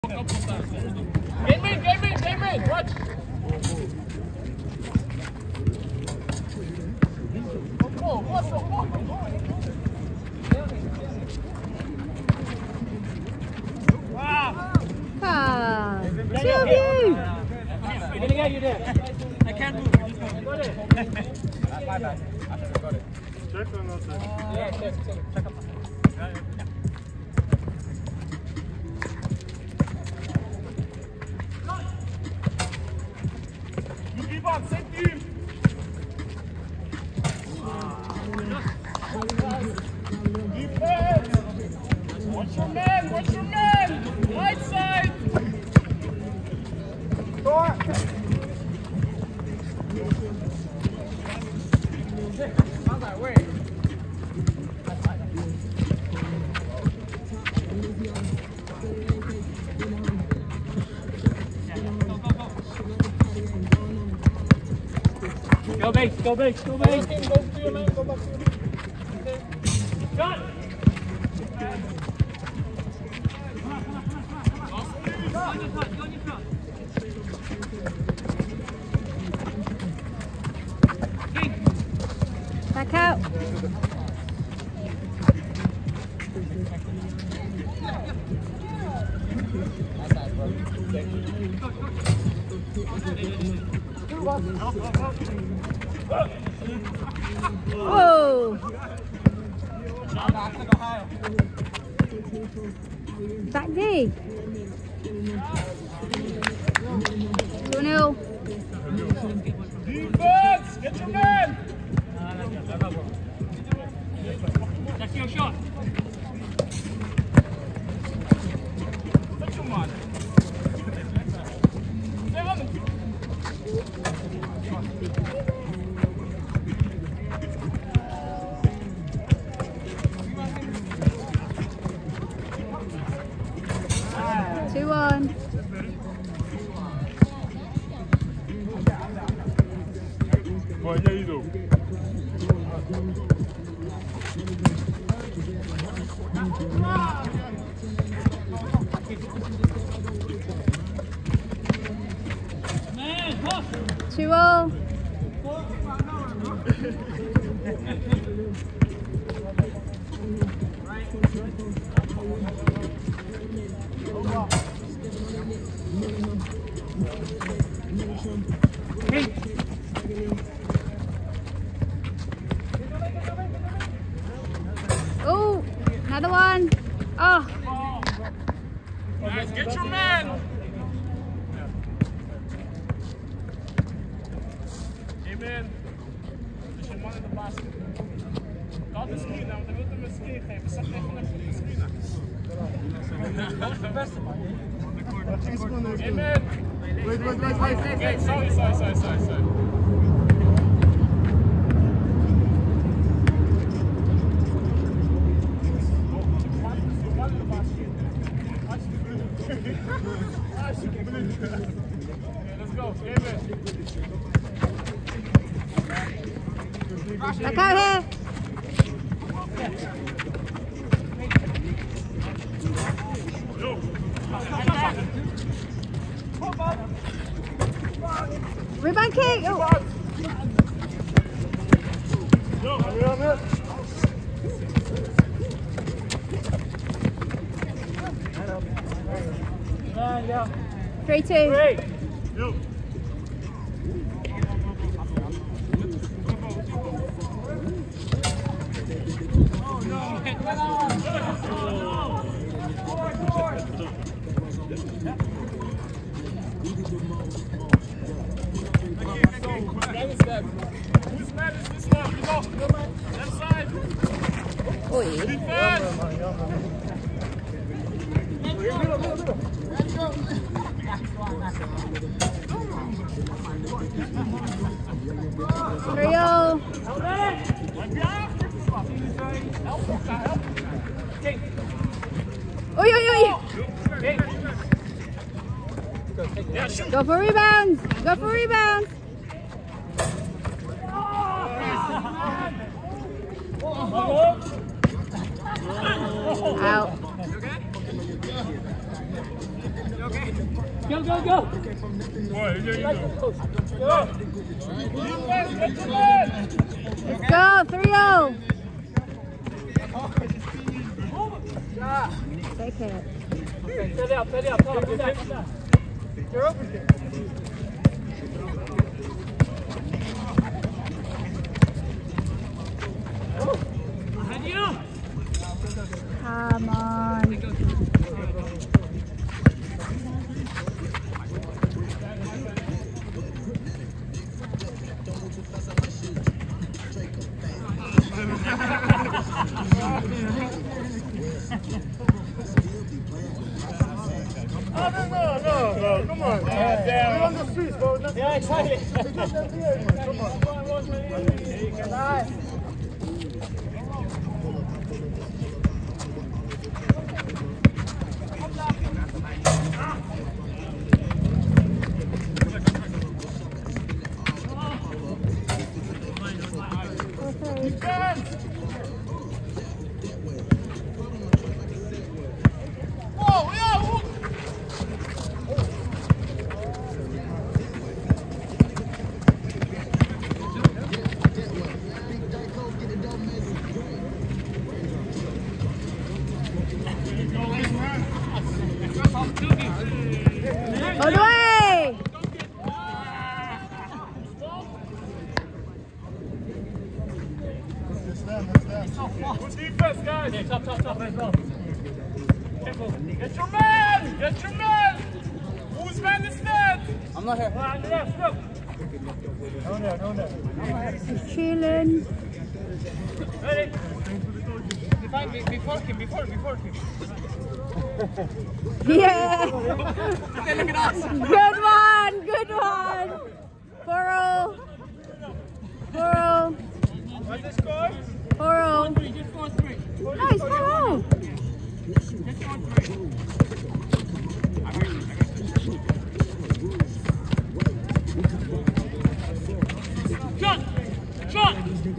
Game in, watch. Ah, love you. We're gonna get you there. I can't move. Go there. My bad. I think I got it. Check or not check? Yeah, check up. You keep on, same team. Defense. Watch your man. Right side. Door. Go base. Go to your man, go back to your man. Shot! Back out. Whoa. Back D. 2-0. Defense! Get your man! That's your shot. Touch your man. Stay on him. 2-1. Vai, e aí, Dô? Man, 2-0. Oh, another one. Oh. Guys, get your man! Amen. Dus je man in de basket. Kan de screen nou, dan wil je hem een screen geven. Zet even naar de screen. Dat is de beste man. Amen. Wait. Okay, sorry. Let's go. Back out here. Rebound kick. Oh. Yeah. 3-2. Great. Yo. Whose man is this one? You go. Left side. Oi. Defense. Rio. Oi. Go for rebounds. Out. Go, go, go! Boy, yeah, you go. Let's go, 3-0. Take it. Steady up, steady up. Come back, come back. You're open here. Come on. No, come on. We're on the streets, bro. Yeah, exactly. Come on. All the way! Good defense, guys. Yeah, top, top, top. Let's go. Careful. Get your man! Get your man! Whose man is that? I'm not here. On the left, go. No there. He's chilling. Ready? Before him. Yeah! Okay, look at us. Good one! 4-0. 4-0. What's the score? 4-0. Just 4-3. Nice, 4-0. Just 4-3. Shot! Shot!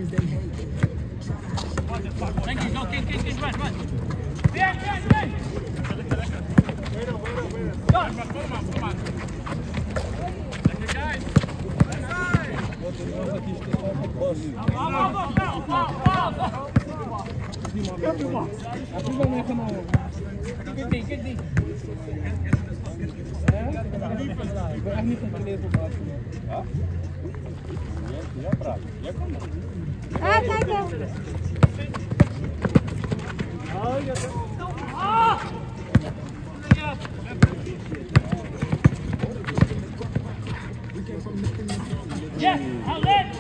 Thank you. Go, King, run. Yeah. Come on. Thank you, guys. Good D. Kijk even. Yes, outlet!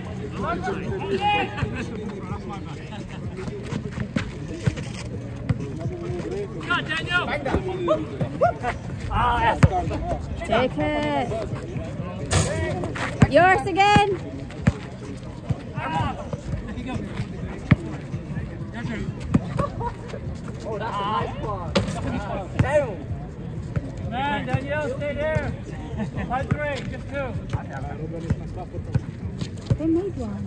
Got Daniel! Take it. Yours again. Man, Daniel, stay there. 5-3, just 2. They made one.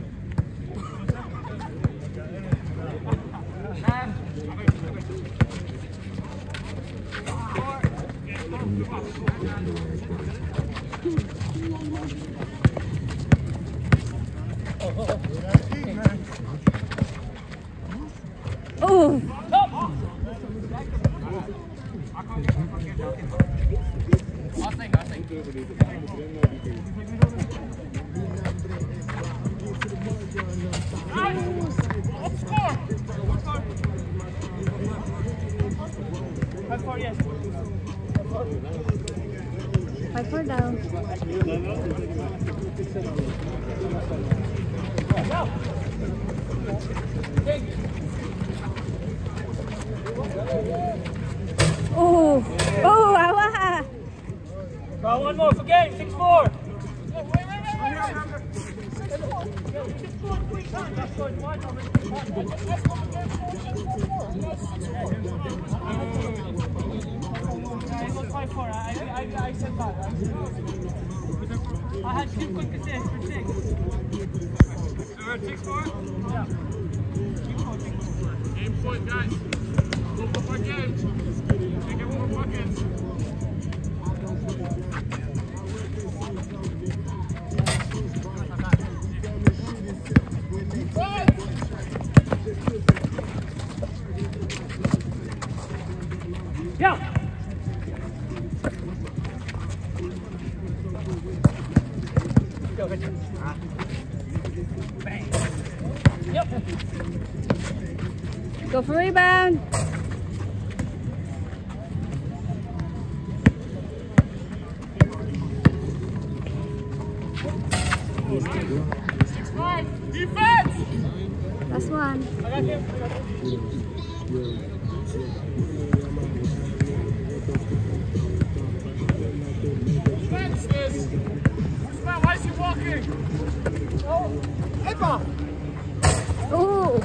Oh. What's the score? 5-4, yes. 5-4 down. Oh, awa! Go, one more for game, 6-4. I said that. I had 2 quick assists for 6. 6-4? Yeah. Game point, guys. Go for our game. Take it more buckets. Go for rebound. Defense! Last one. Defense is. Usman, why is he walking? Oh.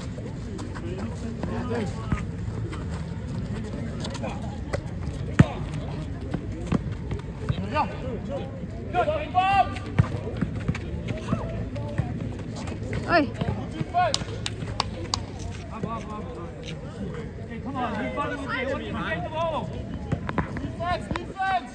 Good, Bob! Oi. Defense! Okay, come on. You follow me. What you get the ball? Defense! Defense!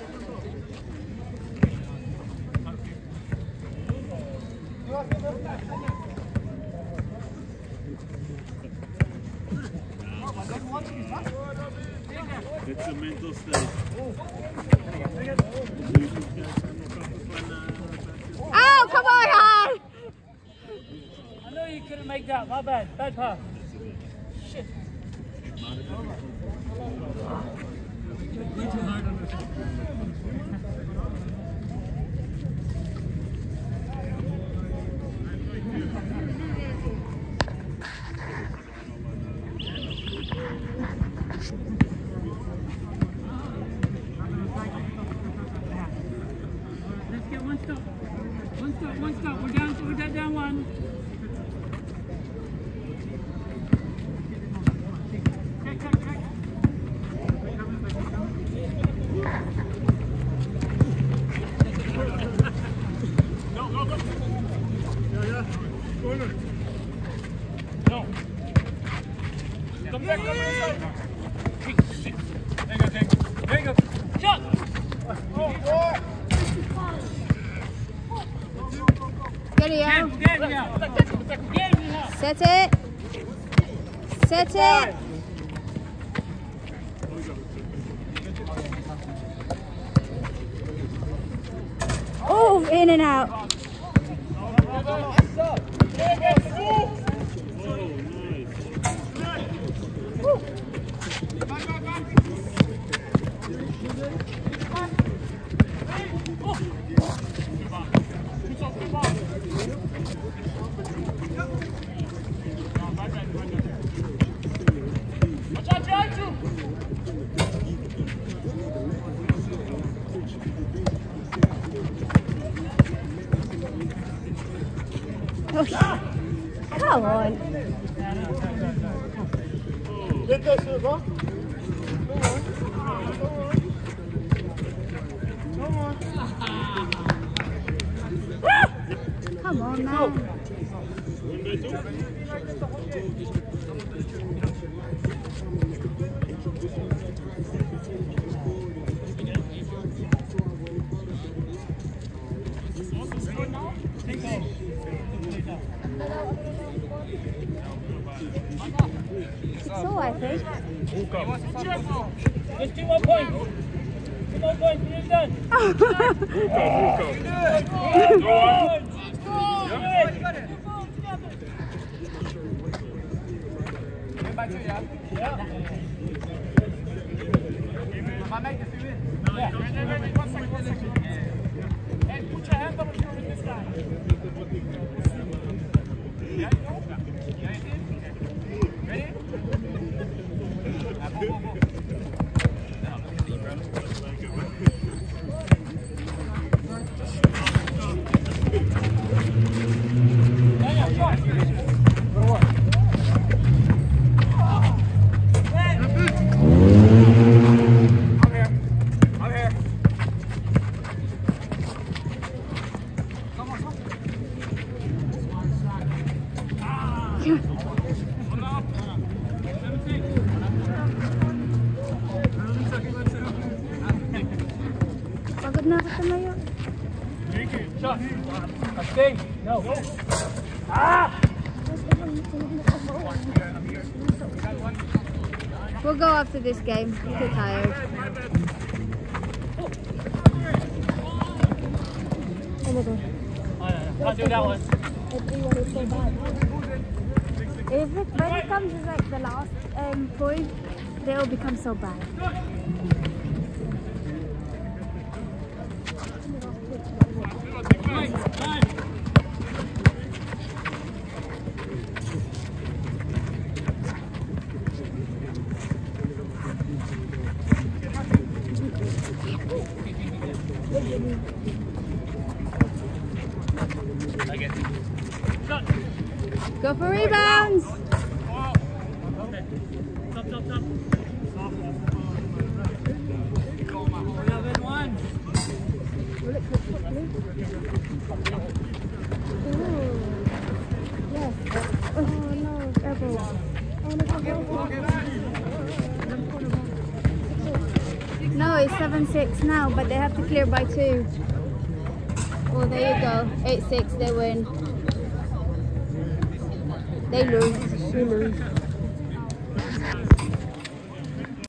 It's a mental state. Oh, come on, Han. I know you couldn't make that. My bad. Bad pass. Shit. Let's get one stop. One stop. One stop. We're down one. No. Come back, come inside. There you go. Shot. Get it out. Get me out. Get me out. Set it. Set it. Oh, in and out. Oh, come on. Get that shit, bro. Come on, man. So I think. Just 2 more points. 2 more points. Finish done. Hey, put your hands up if you're with this guy. Ready? Pagod na ako tumayo. Shot. Okay. No. We'll go after this game. I'm too tired. Oh my god. Can't do that one. Everyone is so bad. When it comes to like the last point, they all become so bad. Go for rebounds! Top. We have in one. Will it cook properly? Ooh. Yes. Oh no, elbow. Oh no, no, it's 7-6 now, but they have to clear by 2. Well, there you go. 8-6, they win. They lose. We lose.